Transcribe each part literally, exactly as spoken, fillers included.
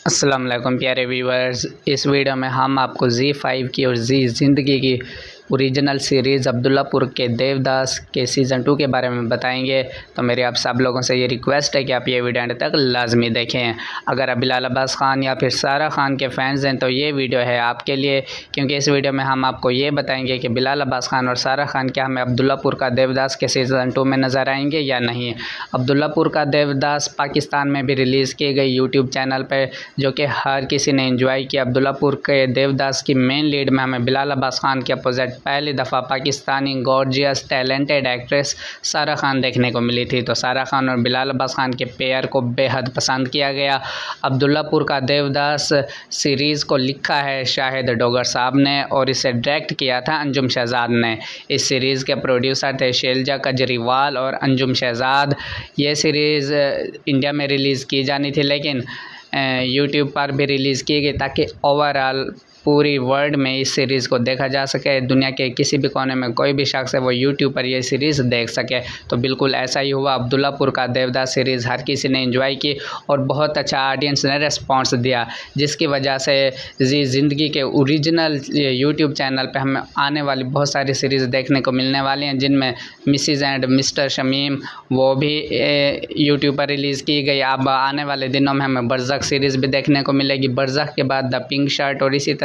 अस्सलाम वालेकुम प्यारे व्यूवर्स। इस वीडियो में हम आपको ज़ी फाइव की और ज़ी ज़िंदगी की ओरिजिनल सीरीज़ अब्दुल्लापुर के देवदास के सीज़न टू के बारे में बताएंगे। तो मेरी आप सब लोगों से ये रिक्वेस्ट है कि आप ये वीडियो एंड तक लाजमी देखें। अगर आप बिलाल अब्बास ख़ान या फिर सारा ख़ान के फ़ैन्स हैं तो ये वीडियो है आपके लिए, क्योंकि इस वीडियो में हम आपको ये बताएंगे कि बिलाल अब्बास ख़ान और सारा ख़ान क्या हमें अब्दुल्लापुर का देवदास के सीज़न टू में नज़र आएंगे या नहीं। अब्दुल्लापुर का देवदास पाकिस्तान में भी रिलीज़ की गई यूट्यूब चैनल पर, जो कि हर किसी ने इंजॉय किया। अब्दुल्लापुर के देवदास की मेन लीड में हमें बिलाल अब्बास ख़ान के अपोजिट पहली दफ़ा पाकिस्तानी गॉर्जियस टैलेंटेड एक्ट्रेस सारा ख़ान देखने को मिली थी। तो सारा ख़ान और बिलाल अब्बास ख़ान के पेयर को बेहद पसंद किया गया। अब्दुल्लापुर का देवदास सीरीज़ को लिखा है शाहिद डोगर साहब ने और इसे डायरेक्ट किया था अंजुम शहजाद ने। इस सीरीज़ के प्रोड्यूसर थे शैलजा कजरीवाल और अंजुम शहजाद। ये सीरीज़ इंडिया में रिलीज़ की जानी थी, लेकिन यूट्यूब पर भी रिलीज़ की गई ताकि ओवरऑल पूरी वर्ल्ड में इस सीरीज़ को देखा जा सके। दुनिया के किसी भी कोने में कोई भी शख्स है वो यूट्यूब पर ये सीरीज़ देख सके। तो बिल्कुल ऐसा ही हुआ। अब्दुल्लापुर का देवदास सीरीज़ हर किसी ने एंजॉय की और बहुत अच्छा ऑडियंस ने रिस्पॉन्स दिया, जिसकी वजह से जी ज़िंदगी के ओरिजिनल यूट्यूब चैनल पे हमें आने वाली बहुत सारी सीरीज़ देखने को मिलने वाली हैं, जिनमें मिसिज़ एंड मिस्टर शमीम वो भी यूट्यूब पर रिलीज़ की गई। अब आने वाले दिनों में हमें बरज़क सीरीज़ भी देखने को मिलेगी। बरज़क के बाद द पिंक शर्ट और इसी तरह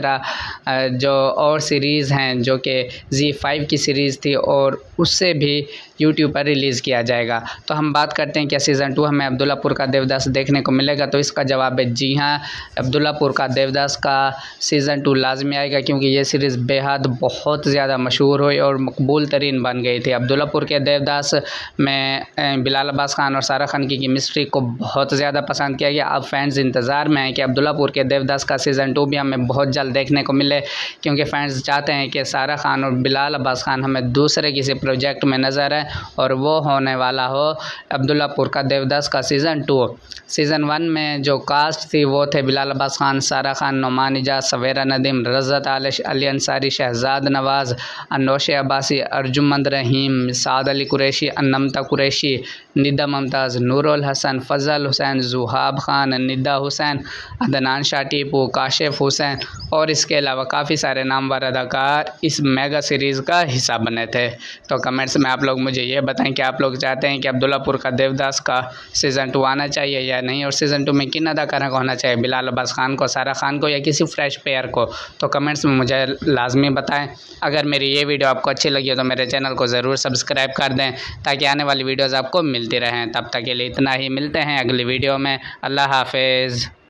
जो और सीरीज़ हैं जो कि ज़ी फाइव की सीरीज़ थी और उससे भी यूट्यूब पर रिलीज़ किया जाएगा। तो हम बात करते हैं क्या सीज़न टू हमें अब्दुल्लापुर का देवदास देखने को मिलेगा। तो इसका जवाब है जी हाँ, अब्दुल्लापुर का देवदास का सीज़न टू लाजमी आएगा, क्योंकि ये सीरीज़ बेहद बहुत ज़्यादा मशहूर हुई और मकबूल तरीन बन गई थी। अब्दुल्लापुर के देवदास में बिलाल अब्बास ख़ान और सारा ख़ान की केमिस्ट्री को बहुत ज़्यादा पसंद किया गया। अब फैंस इंतज़ार में हैं कि अब्दुल्लापुर के देवदास का सीज़न टू भी हमें बहुत जल्द देखने को मिले, क्योंकि फैंस चाहते हैं कि सारा ख़ान और बिलाल अब्बास ख़ान हमें दूसरे किसी प्रोजेक्ट में नज़र आए और वो होने वाला हो अब्दुल्लापुर का देवदास का सीज़न टू। सीज़न वन में जो कास्ट थी वो थे बिलाल अब्बास ख़ान, सारा ख़ान, नौमान, इजाज, सवेरा नदीम, रज़त आलिश, अली अंसारी, शहजाद नवाज़, अनोशी, अब्बासी, अर्जुम रहीम, साद अली कुरैशी, अन्नमता कुरैशी, निदा मुमताज़, नूरुल हसन, फजल हुसैन, जुहाब ख़ान, निदा हुसैन, अदनान शाह टीपू, काशिफ हुसैन और इसके अलावा काफ़ी सारे नामवर अदाकार इस मेगा सीरीज़ का हिस्सा बने थे। तो कमेंट्स में आप लोग मुझे ये बताएं कि आप लोग चाहते हैं कि अब्दुल्लापुर का देवदास का सीज़न टू आना चाहिए या नहीं, और सीज़न टू में किन अदाकारों को होना चाहिए, बिलाल अब्बास ख़ान को, सारा ख़ान को या किसी फ्रेश पेयर को। तो कमेंट्स में मुझे लाजमी बताएं। अगर मेरी ये वीडियो आपको अच्छी लगी हो तो मेरे चैनल को ज़रूर सब्सक्राइब कर दें, ताकि आने वाली वीडियोज़ आपको मिलती रहें। तब तक के लिए इतना ही, मिलते हैं अगली वीडियो में। अल्लाह हाफिज़।